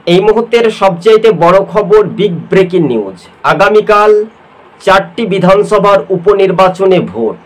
এই মুহূর্তের সবচাইতে বড় খবর, বিগ ব্রেকিং নিউজ। আগামীকাল 4টি বিধানসভার উপনির্বাচনে ভোট।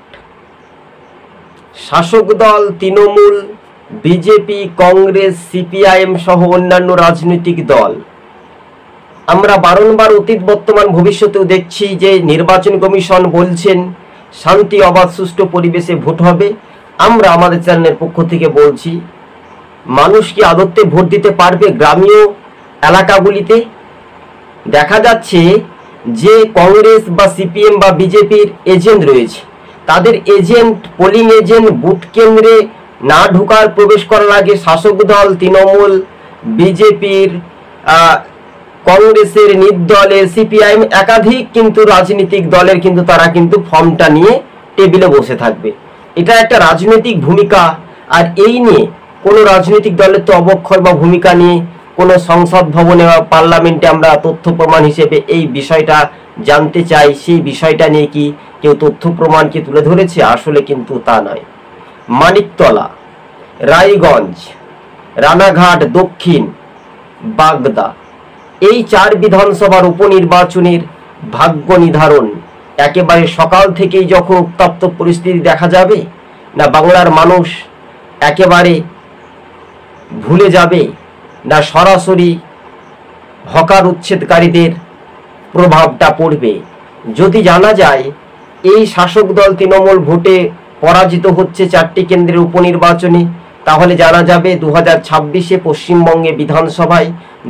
শাসক দল তৃণমূল, বিজেপি, কংগ্রেস, সিপিআইএম সহ অন্যান্য রাজনৈতিক দল। আমরা বারংবার অতীত, বর্তমান, ভবিষ্যতেও দেখছি যে নির্বাচন কমিশন বলছেন শান্তি, অবাধ, সুষ্ঠু পরিবেশে ভোট হবে। আমরা আমাদের চ্যানেলের পক্ষ থেকে বলছি, মানুষ কি আদতে ভোট দিতে পারবে? গ্রামীয় এলাকাগুলিতে দেখা যাচ্ছে যে কংগ্রেস বা সিপিএম বা বিজেপির এজেন্ট রয়েছে, তাদের এজেন্ট, পোলিং এজেন্ট বুথ কেন্দ্রে না ঢোকার, প্রবেশ করার আগে শাসক দল তৃণমূল, বিজেপির, কংগ্রেসের, নির্দলের, সিপিআইএম একাধিক কিন্তু রাজনৈতিক দলের কিন্তু তারা কিন্তু ফর্মটা নিয়ে টেবিলে বসে থাকবে। এটা একটা রাজনৈতিক ভূমিকা। আর এই নিয়ে কোনো রাজনৈতিক দলের তো অবক্ষয় বা ভূমিকা নিয়ে কোনো সংসদ ভবনে বা পার্লামেন্টে আমরা তথ্য প্রমাণ হিসেবে এই বিষয়টা জানতে চাই, সেই বিষয়টা নিয়ে কি কেউ তথ্য প্রমাণ কি তুলে ধরেছে? আসলে কিন্তু তা নয়। মানিকতলা, রায়গঞ্জ, রানাঘাট দক্ষিণ, বাগদা, এই 4 বিধানসভার উপনির্বাচনের ভাগ্য নির্ধারণ একেবারে সকাল থেকেই যখন উত্তপ্ত পরিস্থিতি দেখা যাবে, না বাংলার মানুষ একেবারে ভুলে যাবে, না সরাসরি হকার উচ্ছেদকারীদের প্রভাবটা পড়বে? যদি জানা যায় এই শাসক দল তৃণমূল ভোটে পরাজিত হচ্ছে 4টি কেন্দ্রের উপনির্বাচনে, তাহলে জানা যাবে 2026-এ পশ্চিমবঙ্গে বিধানসভায়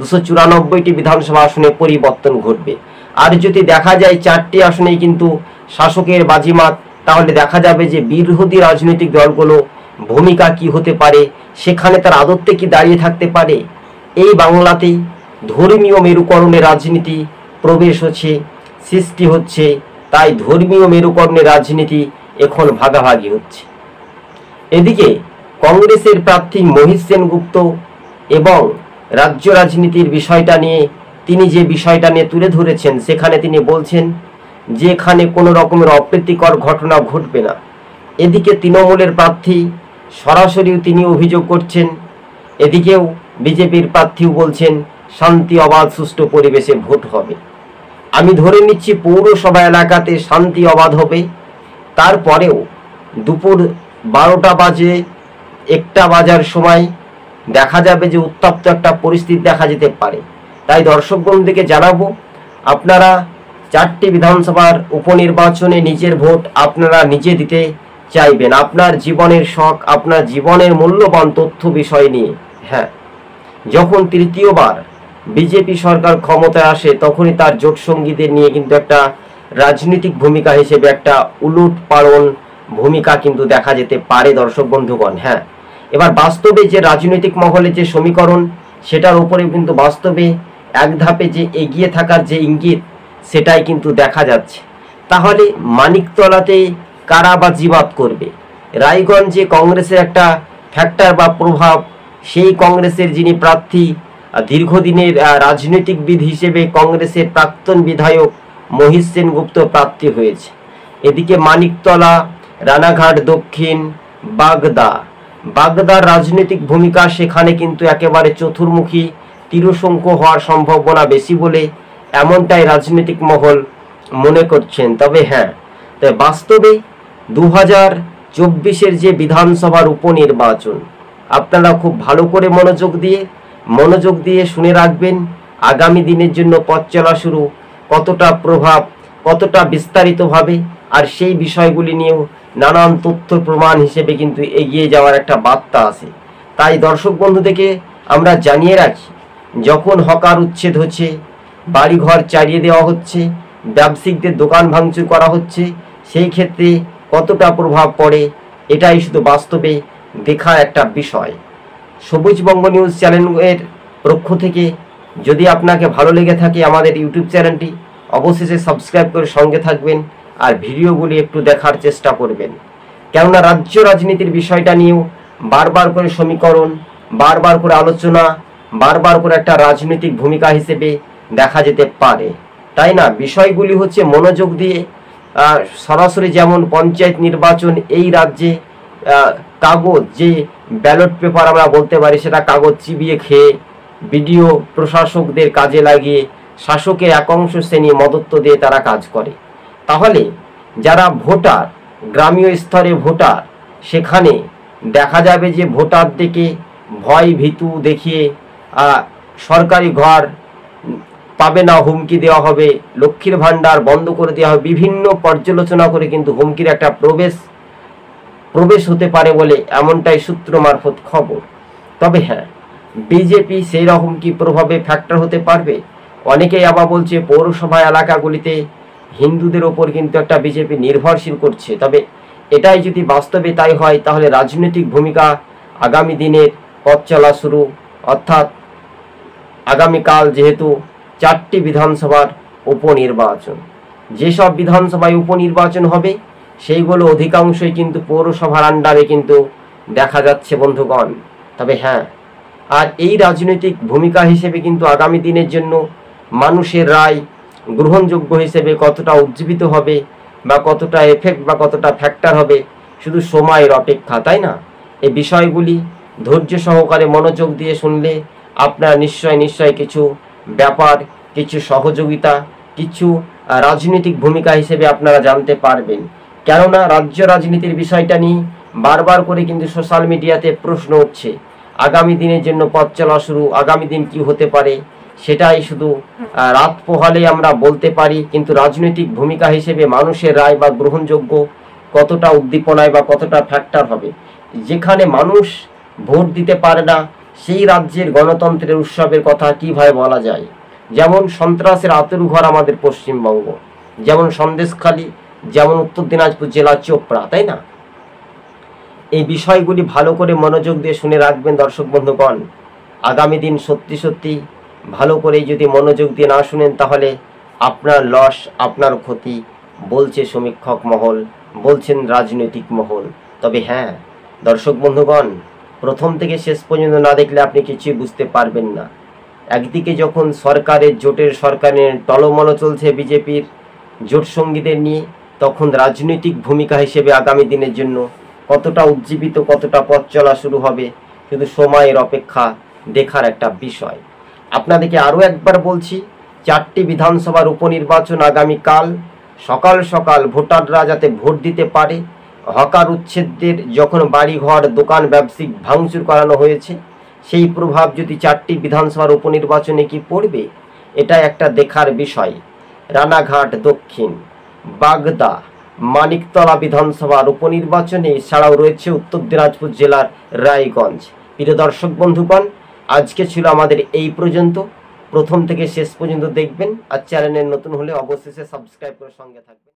294টি বিধানসভা আসনে পরিবর্তন ঘটবে। আর যদি দেখা যায় 4টি আসনেই কিন্তু শাসকের বাজিমাত, তাহলে দেখা যাবে যে বিরোধী রাজনৈতিক দলগুলো ভূমিকা কি হতে পারে, সেখানে তার আদতে কি দাঁড়িয়ে থাকতে পারে। এই বাংলাতেই ধর্মীয় মেরুকরণের রাজনীতি প্রবেশ হচ্ছে, সৃষ্টি হচ্ছে। তাই ধর্মীয় মেরুকরণের রাজনীতি এখন ভাগাভাগি হচ্ছে। এদিকে কংগ্রেসের প্রার্থী মহিষ সেনগুপ্ত এবং রাজ্য রাজনীতির বিষয়টা নিয়ে তিনি যে বিষয়টা নিয়ে তুলে ধরেছেন, সেখানে তিনি বলছেন যে এখানে কোনো রকমের অপ্রীতিকর ঘটনা ঘটবে না। এদিকে তৃণমূলের প্রার্থী সরাসরিও তিনি অভিযোগ করছেন, এদিকেও বিজেপির প্রার্থীও বলছেন শান্তি, অবাধ, সুষ্ঠু পরিবেশে ভোট হবে। আমি ধরে নিচ্ছি পৌরসভা এলাকাতে শান্তি অবাধ হবে, তারপরেও দুপুর 12টা বাজে 1টা বাজার সময় দেখা যাবে যে উত্তপ্ত একটা পরিস্থিতি দেখা যেতে পারে। তাই দর্শক বন্ধুদেরকে জানাবো, আপনারা 4টি বিধানসভার উপনির্বাচনে নিজের ভোট আপনারা নিজে দিতে চাইবেন, আপনার জীবনের শখ, আপনার জীবনের মূল্যবান তথ্য বিষয় নিয়ে। হ্যাঁ, যখন তৃতীয়বার বিজেপি সরকার ক্ষমতায় আসে, তখনই তার জোট সঙ্গীদের নিয়ে কিন্তু একটা রাজনৈতিক ভূমিকা হিসেবে একটা উলট পালন ভূমিকা কিন্তু দেখা যেতে পারে দর্শক বন্ধুগণ। হ্যাঁ, এবার বাস্তবে যে রাজনৈতিক মহলে যে সমীকরণ, সেটার উপরে কিন্তু বাস্তবে এক ধাপে যে এগিয়ে থাকার যে ইঙ্গিত, সেটাই কিন্তু দেখা যাচ্ছে। তাহলে মানিকতলাতে কারা বাজিমাত করবে? রায়গঞ্জে কংগ্রেসের একটা ফ্যাক্টর বা প্রভাব, সেই কংগ্রেসের যিনি প্রার্থী, দীর্ঘদিনের রাজনৈতিকবিদ হিসেবে কংগ্রেসের প্রাক্তন বিধায়ক মহিষ সেনগুপ্ত প্রার্থী হয়েছে। এদিকে মানিকতলা, রানাঘাট দক্ষিণ, বাগদার রাজনৈতিক ভূমিকা সেখানে কিন্তু একেবারে চতুর্মুখী, তীরশঙ্কু হওয়ার সম্ভাবনা বেশি বলে এমনটাই রাজনৈতিক মহল মনে করছেন। তবে হ্যাঁ, বাস্তবে 2024-এর যে বিধানসভার উপনির্বাচন, আপনারা খুব ভালো করে মনোযোগ দিয়ে শুনে রাখবেন। আগামী দিনের জন্য পথ চলা শুরু, কতটা প্রভাব, কতটা বিস্তারিতভাবে, আর সেই বিষয়গুলি নিয়েও নানান তথ্য প্রমাণ হিসেবে কিন্তু এগিয়ে যাওয়ার একটা বার্তা আছে। তাই দর্শক বন্ধুদেরকে আমরা জানিয়ে রাখি, যখন হকার উচ্ছেদ হচ্ছে, বাড়িঘর চালিয়ে দেওয়া হচ্ছে, ব্যবসায়িকদের দোকান ভাঙচুর করা হচ্ছে, সেই ক্ষেত্রে কতটা প্রভাব পড়ে, এটাই শুধু বাস্তবে দেখা একটা বিষয়। সবুজবঙ্গ নিউজ চ্যানেলের পক্ষ থেকে যদি আপনাকে ভালো লেগে থাকে আমাদের ইউটিউব চ্যানেলটি অবশেষে সাবস্ক্রাইব করে সঙ্গে থাকবেন, আর ভিডিওগুলি একটু দেখার চেষ্টা করবেন। কেননা রাজ্য রাজনীতির বিষয়টা নিয়েও বারবার করে সমীকরণ, বারবার করে আলোচনা, বারবার করে একটা রাজনৈতিক ভূমিকা হিসেবে দেখা যেতে পারে। তাই না, বিষয়গুলি হচ্ছে মনোযোগ দিয়ে সরাসরি, যেমন পঞ্চায়েত নির্বাচন এই রাজ্যে কাগজ, যে ব্যালট পেপার আমরা বলতে পারি, সেটা কাগজ চিবিয়ে খেয়ে বিডিও প্রশাসকদের কাজে লাগিয়ে শাসকের একাংশ শ্রেণী মদত্ব দিয়ে তারা কাজ করে। তাহলে যারা ভোটার, গ্রামীয় স্তরে ভোটার, সেখানে দেখা যাবে যে ভোটারদেরকে ভয় ভীতু দেখিয়ে সরকারি ঘর পাবে না হুমকি দেওয়া হবে, লক্ষ্মীর ভাণ্ডার বন্ধ করে দেওয়া হবে, বিভিন্ন পর্যালোচনা করে কিন্তু হুমকির একটা প্রবেশ হতে পারে বলে এমনটাই সূত্র মারফত খবর। তবে হ্যাঁ, বিজেপি সেই রকম কি প্রভাবে ফ্যাক্টর হতে পারবে? অনেকেই আবার বলছে পৌরসভা এলাকাগুলিতে হিন্দুদের ওপর কিন্তু একটা বিজেপি নির্ভরশীল করছে। তবে এটাই যদি বাস্তবে তাই হয়, তাহলে রাজনৈতিক ভূমিকা আগামী দিনের পথ চলা শুরু। অর্থাৎ আগামীকাল যেহেতু 4টি বিধানসভার উপনির্বাচন, যেসব বিধানসভায় উপনির্বাচন হবে সেইগুলো অধিকাংশই কিন্তু পৌরসভার আন্ডারে কিন্তু দেখা যাচ্ছে বন্ধুগণ। তবে হ্যাঁ, আর এই রাজনৈতিক ভূমিকা হিসেবে কিন্তু আগামী দিনের জন্য মানুষের রায় গ্রহণযোগ্য হিসেবে কতটা উজ্জীবিত হবে বা কতটা এফেক্ট বা কতটা ফ্যাক্টর হবে শুধু সময়ের অপেক্ষা, তাই না? এই বিষয়গুলি ধৈর্য সহকারে মনোযোগ দিয়ে শুনলে আপনার নিশ্চয় কিছু ব্যাপার, কিছু সহযোগিতা, কিছু রাজনৈতিক ভূমিকা হিসেবে আপনারা জানতে পারবেন। কেননা রাজ্য রাজনীতির বিষয়টা নিয়ে বারবার করে কিন্তু সোশ্যাল মিডিয়াতে প্রশ্ন উঠছে। আগামী দিনের জন্য পথ চলা শুরু, আগামী দিন কি হতে পারে সেটাই শুধু রাত পোহালে আমরা বলতে পারি, কিন্তু রাজনৈতিক ভূমিকা হিসেবে মানুষের রায় বা গ্রহণযোগ্য কতটা উদ্দীপনায় বা কতটা ফ্যাক্টর হবে। যেখানে মানুষ ভোট দিতে পারে না সেই রাজ্যের গণতন্ত্রের উৎসবের কথা কিভাবে বলা যায়? যেমন সন্ত্রাসের আঁতুড়ঘর আমাদের পশ্চিমবঙ্গ, যেমন সন্দেশখালী, যেমন উত্তর দিনাজপুর জেলার চোপড়া, তাই না? এই বিষয়গুলি ভালো করে মনোযোগ দিয়ে শুনে রাখবেন দর্শক বন্ধুগণ। আগামী দিন সত্যি ভালো করে যদি মনোযোগ দিয়ে না শুনেন তাহলে আপনার লস, আপনার ক্ষতি বলছে সমীক্ষক মহল, বলছেন রাজনৈতিক মহল। তবে হ্যাঁ দর্শক বন্ধুগণ, প্রথম থেকে শেষ পর্যন্ত না দেখলে আপনি কিছুই বুঝতে পারবেন না। একদিকে যখন জোটের সরকারের টলমল চলছে বিজেপির জোট সঙ্গীদের নিয়ে, তখন রাজনৈতিক ভূমিকা হিসেবে আগামী দিনের জন্য কতটা উজ্জীবিত, কতটা পথ চলা শুরু হবে শুধু সময়ের অপেক্ষা, দেখার একটা বিষয়। আপনাদেরকে আরও একবার বলছি, 4টি বিধানসভার উপনির্বাচন আগামীকাল সকাল ভোটাররা যাতে ভোট দিতে পারে। হকার উচ্ছেদের যখন বাড়িঘর, দোকান, ব্যবসায়িক ভাঙচুর করানো হয়েছে, সেই প্রভাব যদি 4টি বিধানসভার উপনির্বাচনে কি পড়বে, এটা একটা দেখার বিষয়। রানাঘাট দক্ষিণ, বাগদা, মানিকতলা বিধানসভার উপনির্বাচনে এছাড়াও রয়েছে উত্তর দিনাজপুর জেলার রায়গঞ্জ। প্রিয় দর্শক বন্ধুগণ, আজকে ছিল আমাদের এই পর্যন্ত। প্রথম থেকে শেষ পর্যন্ত দেখবেন, আর চ্যানেলে নতুন হলে অবশ্যই সাবস্ক্রাইব করে সঙ্গে থাকবেন।